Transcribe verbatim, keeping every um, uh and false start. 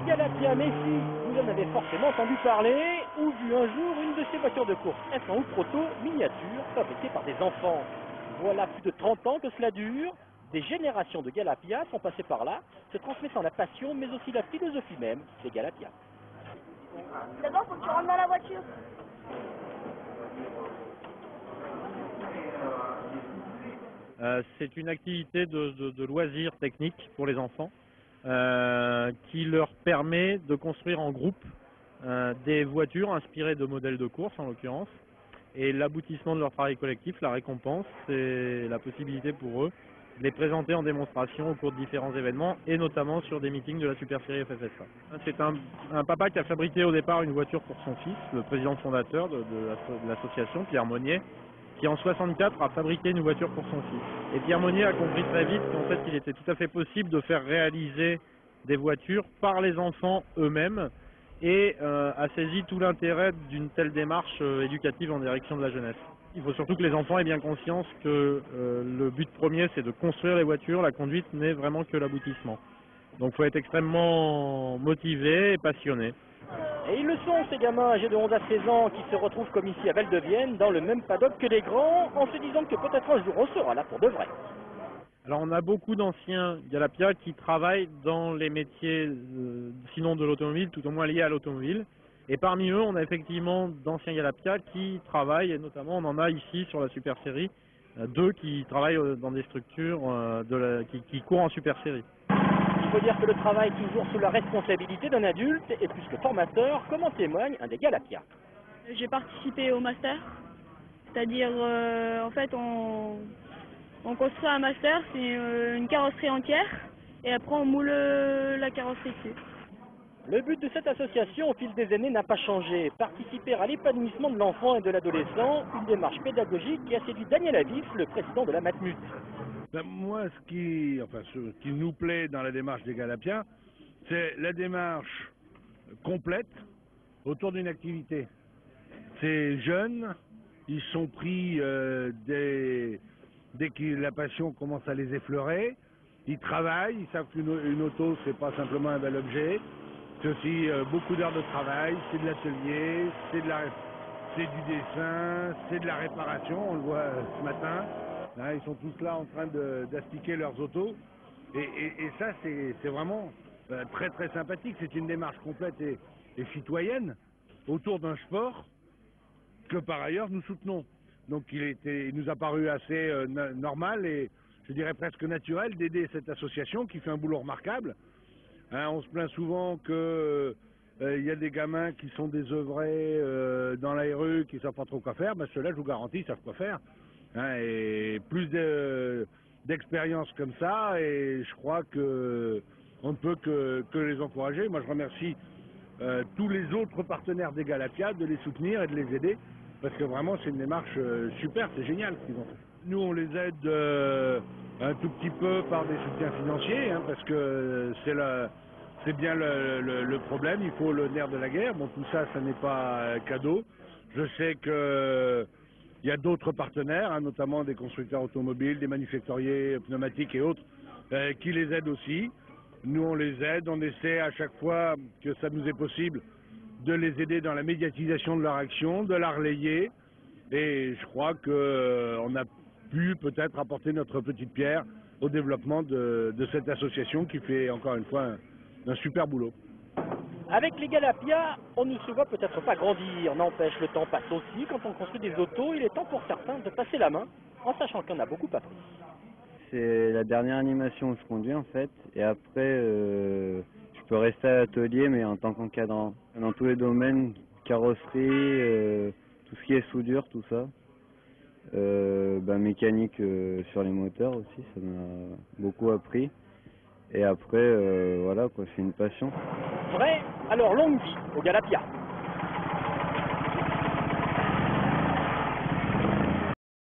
Galapia Messi, vous en avez forcément entendu parler ou vu un jour une de ces voitures de course F un ou proto miniature fabriquées par des enfants. Voilà plus de trente ans que cela dure. Des générations de Galapia sont passées par là, se transmettant la passion mais aussi la philosophie même des Galapia. D'abord, faut que tu rentres dans la voiture. Euh, c'est une activité de, de, de loisir technique pour les enfants euh, qui leur permet de construire en groupe euh, des voitures inspirées de modèles de course en l'occurrence. Et l'aboutissement de leur travail collectif, la récompense, c'est la possibilité pour eux de les présenter en démonstration au cours de différents événements et notamment sur des meetings de la Super Série F F S A. C'est un, un papa qui a fabriqué au départ une voiture pour son fils, le président fondateur de, de l'association, Pierre Monnier, qui en soixante-quatre a fabriqué une voiture pour son fils. Et Pierre Monnier a compris très vite qu'en fait il était tout à fait possible de faire réaliser des voitures par les enfants eux-mêmes et euh, a saisi tout l'intérêt d'une telle démarche euh, éducative en direction de la jeunesse. Il faut surtout que les enfants aient bien conscience que euh, le but premier c'est de construire les voitures, la conduite n'est vraiment que l'aboutissement. Donc il faut être extrêmement motivé et passionné. Et ils le sont, ces gamins âgés de onze à seize ans qui se retrouvent comme ici à Val-de-Vienne dans le même paddock que les grands en se disant que peut-être un jour on sera là pour de vrai. Alors on a beaucoup d'anciens Galapia qui travaillent dans les métiers, euh, sinon de l'automobile, tout au moins liés à l'automobile. Et parmi eux, on a effectivement d'anciens Galapia qui travaillent, et notamment on en a ici sur la Super Série, euh, deux qui travaillent euh, dans des structures euh, de la, qui, qui courent en Super Série. Il faut dire que le travail est toujours sous la responsabilité d'un adulte et plus que formateur, comme en témoigne un des Galapia. J'ai participé au master, c'est-à-dire euh, en fait on, on construit un master, c'est euh, une carrosserie entière et après on moule euh, la carrosserie dessus. Le but de cette association au fil des années n'a pas changé, participer à l'épanouissement de l'enfant et de l'adolescent, une démarche pédagogique qui a séduit Daniel Avif, le président de la Matmut. Ben, moi, ce qui, enfin, ce qui nous plaît dans la démarche des Galapia, c'est la démarche complète autour d'une activité. Ces jeunes, ils sont pris euh, dès, dès que la passion commence à les effleurer. Ils travaillent, ils savent qu'une une auto, c'est pas simplement un bel objet. C'est aussi euh, beaucoup d'heures de travail, c'est de l'atelier, c'est de la, c'est du dessin, c'est de la réparation. On le voit euh, ce matin. Hein, ils sont tous là en train d'astiquer leurs autos. Et, et, et ça, c'est vraiment euh, très très sympathique. C'est une démarche complète et, et citoyenne autour d'un sport que par ailleurs nous soutenons. Donc il, était, il nous a paru assez euh, normal et je dirais presque naturel d'aider cette association qui fait un boulot remarquable. Hein, on se plaint souvent que euh, il y a des gamins qui sont désœuvrés euh, dans la R U, qui ne savent pas trop quoi faire. Ben, ceux-là, je vous garantis, ils savent quoi faire. Hein, et plus d'expérience de, comme ça, et je crois que on ne peut que, que les encourager. Moi, je remercie euh, tous les autres partenaires des Galapia de les soutenir et de les aider, parce que vraiment, c'est une démarche euh, super, c'est génial ce qu'ils ont fait. Nous, on les aide euh, un tout petit peu par des soutiens financiers, hein, parce que c'est la... C'est bien le, le, le problème, il faut le nerf de la guerre. Bon, tout ça, ça n'est pas cadeau. Je sais que il y a d'autres partenaires, hein, notamment des constructeurs automobiles, des manufacturiers pneumatiques et autres, euh, qui les aident aussi. Nous, on les aide, on essaie à chaque fois que ça nous est possible de les aider dans la médiatisation de leur action, de la relayer. Et je crois qu'on euh, a pu peut-être apporter notre petite pierre au développement de, de cette association qui fait encore une fois un, un super boulot. Avec les Galapia, on ne se voit peut-être pas grandir, n'empêche, le temps passe aussi. Quand on construit des autos, il est temps pour certains de passer la main, en sachant qu'on a beaucoup appris. C'est la dernière animation où je conduis en fait, et après euh, je peux rester à l'atelier mais en tant qu'encadrant. Dans tous les domaines, carrosserie, euh, tout ce qui est soudure, tout ça. Euh, bah, mécanique euh, sur les moteurs aussi, ça m'a beaucoup appris. Et après, euh, voilà quoi, c'est une passion. Vrai, alors longue vie aux Galapia.